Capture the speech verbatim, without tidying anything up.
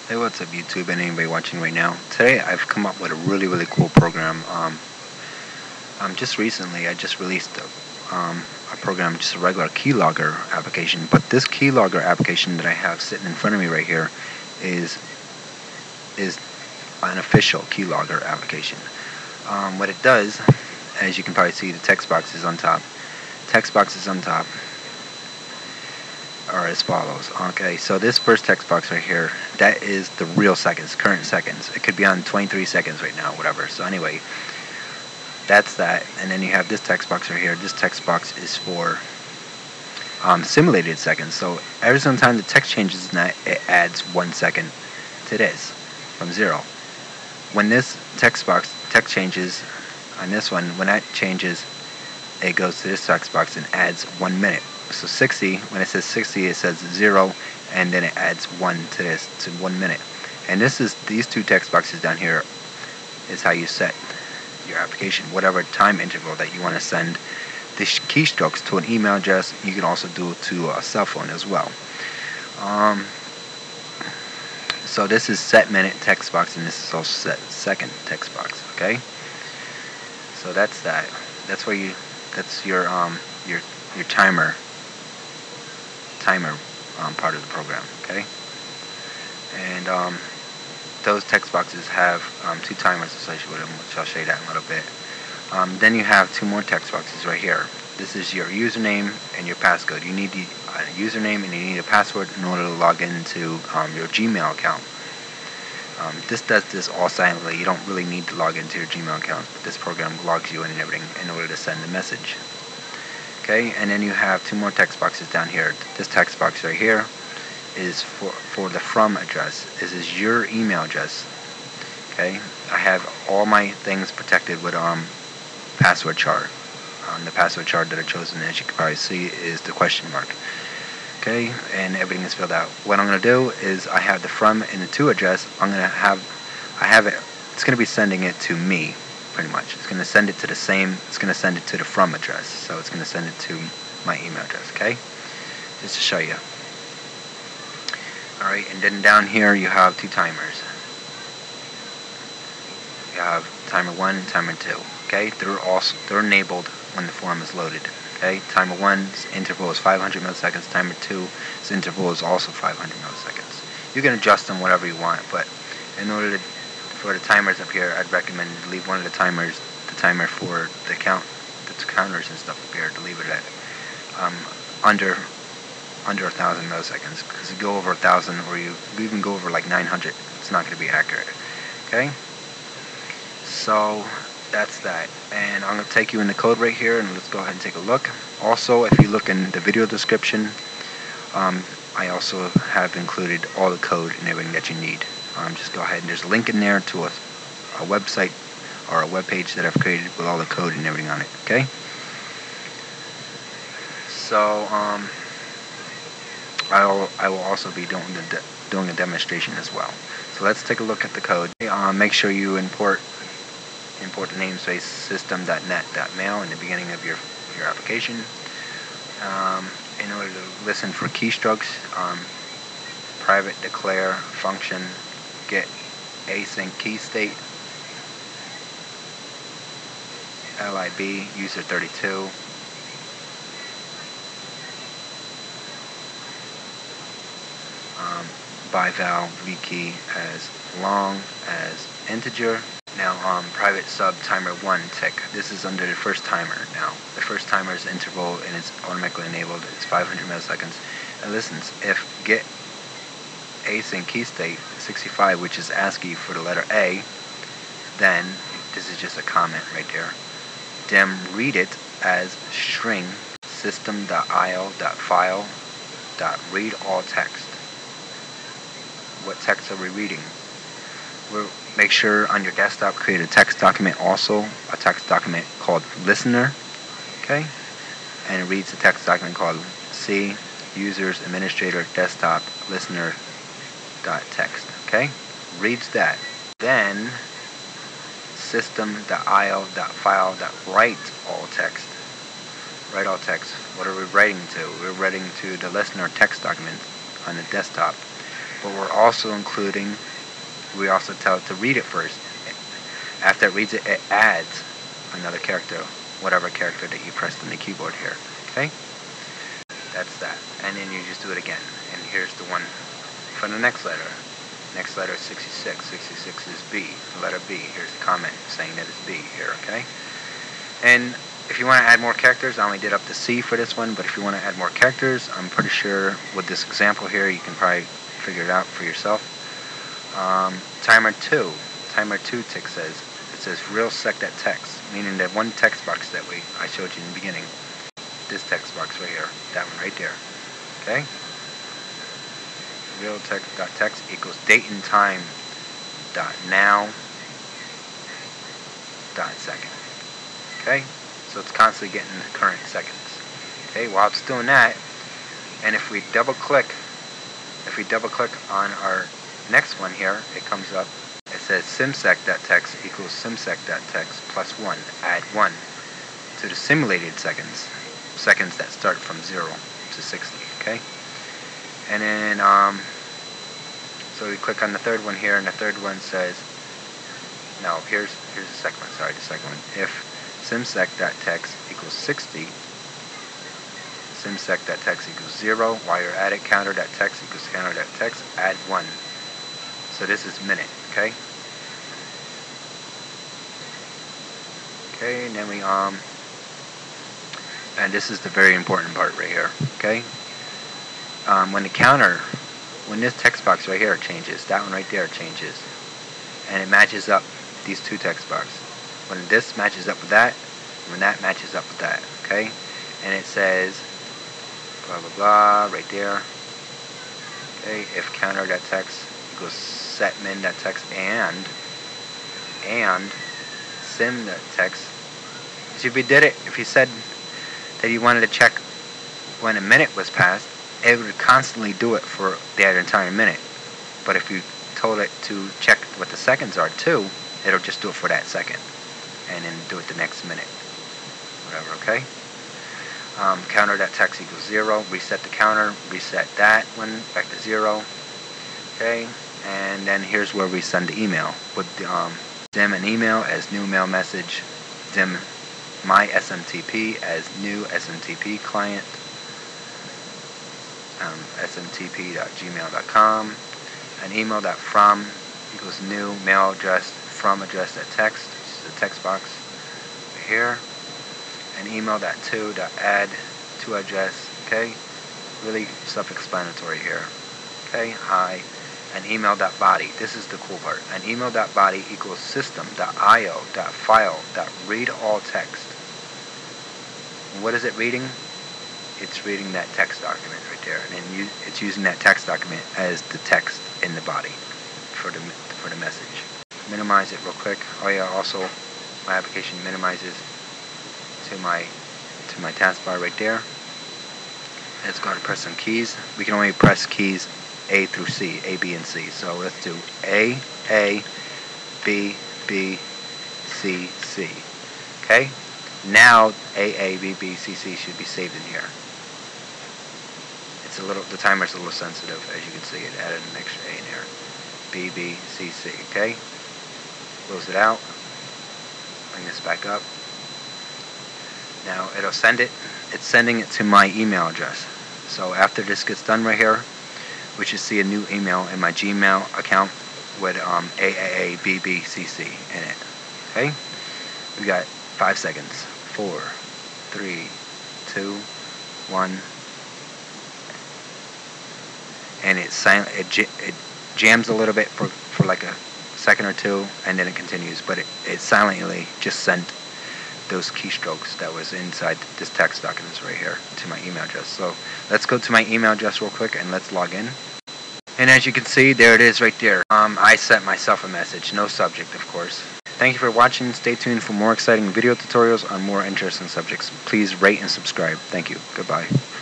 Hey, what's up, YouTube, and anybody watching right now? Today, I've come up with a really, really cool program. Um, um, just recently, I just released a, um, a program, just a regular keylogger application. But this keylogger application that I have sitting in front of me right here is is an official keylogger application. Um, what it does, as you can probably see, the text box is on top. Text box is on top. Are as follows. Okay, so this first text box right here, that is the real seconds, current seconds. It could be on twenty-three seconds right now, whatever. So anyway, that's that. And then you have this text box right here. This text box is for um, simulated seconds. So every single time the text changes in that, it adds one second to this from zero. When this text box text changes on this one, when that changes, it goes to this text box and adds one minute. So sixty, when it says sixty, it says zero, and then it adds one to this, to one minute. And this is, these two text boxes down here is how you set your application, whatever time interval that you want to send the keystrokes to an email address. You can also do it to a cell phone as well. Um, so this is set minute text box, and this is also set second text box. Okay. So that's that. That's where you. That's your um your your timer. timer um, part of the program, okay? And um, those text boxes have um, two timers associated with them, which I'll show you that in a little bit. Um, then you have two more text boxes right here. This is your username and your passcode. You need the uh, username and you need a password in order to log into um, your Gmail account. Um, this does this all silently. You don't really need to log into your Gmail account. But this program logs you in and everything in order to send the message. Okay, and then you have two more text boxes down here. This text box right here is for, for the from address. This is your email address. Okay, I have all my things protected with um password chart. Um, the password chart that I've chosen, as you can probably see, is the question mark. Okay, and everything is filled out. What I'm going to do is I have the from and the to address. I'm going to have, I have it, it's going to be sending it to me. Pretty much. It's going to send it to the same, it's going to send it to the from address. So it's going to send it to my email address, okay? Just to show you. Alright, and then down here you have two timers. You have timer one and timer two, okay? They're also, they're enabled when the form is loaded, okay? Timer one's interval is five hundred milliseconds, timer two's interval is also five hundred milliseconds. You can adjust them whatever you want, but in order to for the timers up here, I'd recommend to leave one of the timers, the timer for the count, the counters and stuff up here, to leave it at um, under under a thousand milliseconds. Because you go over a thousand, or you even go over like nine hundred, it's not going to be accurate. Okay. So that's that, and I'm going to take you in the code right here, and let's go ahead and take a look. Also, if you look in the video description, um, I also have included all the code and everything that you need. Um, just go ahead and there's a link in there to a, a website or a web page that I've created with all the code and everything on it. Okay. So um, I'll I will also be doing the de doing a demonstration as well. So let's take a look at the code. Uh, make sure you import import the namespace system dot net dot mail in the beginning of your your application. Um, in order to listen for keystrokes, um, private declare function. Get async key state, lib user thirty-two, um, bival v key as long as integer. Now um, private sub timer one tick. This is under the first timer. Now the first timer's interval and it's automatically enabled. It's five hundred milliseconds. And listens if get async key state sixty-five, which is ASCII for the letter A, then this is just a comment right there. Then read it as string system.io.file.read all text. What text are we reading? We'll make sure on your desktop create a text document, also a text document called listener, okay? And it reads a text document called C users administrator desktop listener dot text, okay? Reads that. Then system.io.file.write all text. Write all text. What are we writing to? We're writing to the listener text document on the desktop. but we're also including, we also tell it to read it first. After it reads it, it adds another character, whatever character that you pressed on the keyboard here. Okay? That's that. And then you just do it again. And here's the one for the next letter. Next letter is sixty-six. sixty-six is B. Letter B. Here's the comment saying that it's B here. Okay? And if you want to add more characters, I only did up to C for this one, but if you want to add more characters, I'm pretty sure with this example here, you can probably figure it out for yourself. Um, timer two. Timer two tick says, it says real sec that text, meaning that one text box that we I showed you in the beginning. This text box right here, that one right there. Okay? Real text dot text equals date and time dot now dot second. Okay? So it's constantly getting the current seconds. Okay, while it's doing that, and if we double click, if we double click on our next one here, it comes up, it says simsec.text equals simsec.text plus one, add one to the simulated seconds, seconds that start from zero to sixty, okay? And then, um, so we click on the third one here, and the third one says, no, here's, here's the second one, sorry, the second one. If simsec.text equals sixty, simsec.text equals zero, while you're at it, counter.text equals counter.text, add one. So this is minute, okay? Okay, and then we, um, and this is the very important part right here, okay? Um, when the counter, when this text box right here changes, that one right there changes, and it matches up these two text boxes. When this matches up with that, when that matches up with that, okay? And it says, blah, blah, blah, right there. Okay, if counter.text equals setmin.text and, and sim.text. So if you did it, if you said that you wanted to check when a minute was passed, it would constantly do it for the entire minute. But if you told it to check what the seconds are too, it'll just do it for that second. And then do it the next minute, whatever, okay? Um, counter.text equals zero, reset the counter, reset that one back to zero, okay? And then here's where we send the email. With um, dim an email as new mail message, dim my S M T P as new S M T P client, um, S M T P dot gmail dot com, an email that from equals new mail address from address at text, the text box right here, and email that to dot add to address, okay? Really self-explanatory here, okay? Hi, and email dot body. This is the cool part. An email dot body equals system dot I O dot file dot read all text. And what is it reading? It's reading that text document right there, and then you, it's using that text document as the text in the body for the for the message. Minimize it real quick. Oh yeah, also my application minimizes to my to my taskbar right there. Let's go ahead and press some keys. We can only press keys A through C, A, B, and C. So let's do A, A, B, B, C, C. Okay? Now A, A, B, B, C, C should be saved in here. It's a little, the timer's a little sensitive, as you can see. It added an extra A in here. B, B, C, C. Okay? Close it out. Bring this back up. Now it'll send it. It's sending it to my email address. So after this gets done right here, we should see a new email in my Gmail account with um, A A A B B C C in it. Okay? We got five seconds. Four, three, two, one. And it silent. It, it jams a little bit for, for like a second or two, and then it continues. But it, it silently just sent those keystrokes that was inside this text document right here to my email address. So let's go to my email address real quick and let's log in. And as you can see, there it is right there. Um, I sent myself a message, no subject, of course. Thank you for watching. Stay tuned for more exciting video tutorials on more interesting subjects. Please rate and subscribe. Thank you. Goodbye.